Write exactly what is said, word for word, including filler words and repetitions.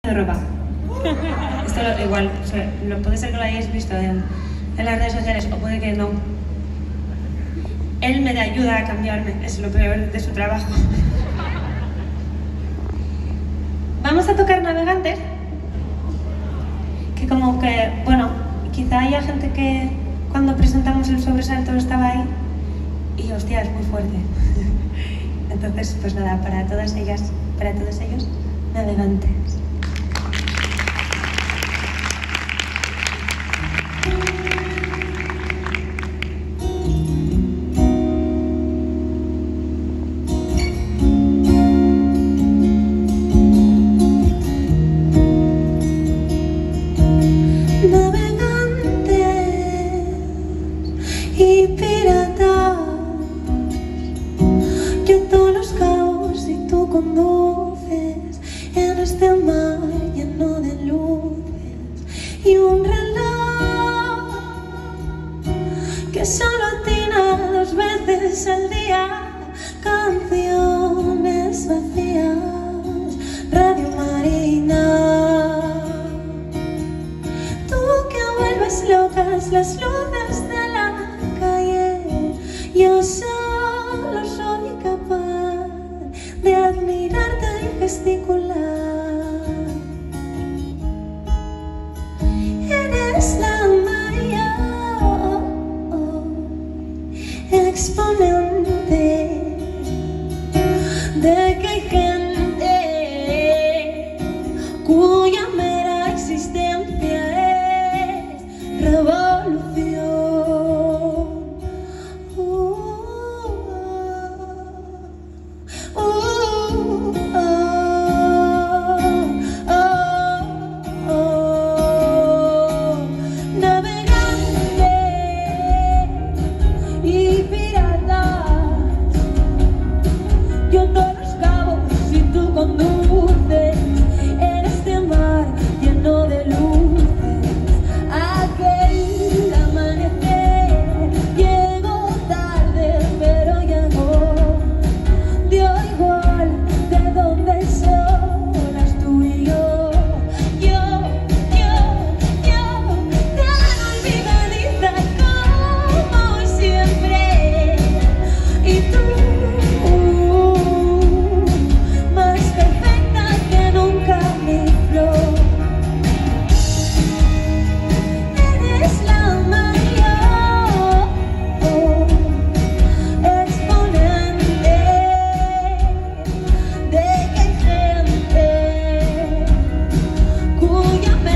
de ropa. Esto lo, igual, o sea, lo, puede ser que lo hayáis visto en, en las redes sociales o puede que no. Él me da ayuda a cambiarme, es lo peor de su trabajo. Vamos a tocar Navegantes, que como que, bueno, quizá haya gente que cuando presentamos el sobresalto estaba ahí y hostia, es muy fuerte. Entonces, pues nada, para todas ellas, para todos ellos, Navegantes. Conduces en este mar lleno de luces y un reloj que solo atina dos veces al día, canciones vacías, Radio Marina. Tú que vuelves locas las luces de la calle, yo solo soy capaz de admirarte y gesticular. Eres la mayor exponente de que hay gente cuya mera existencia es revolución. Cuya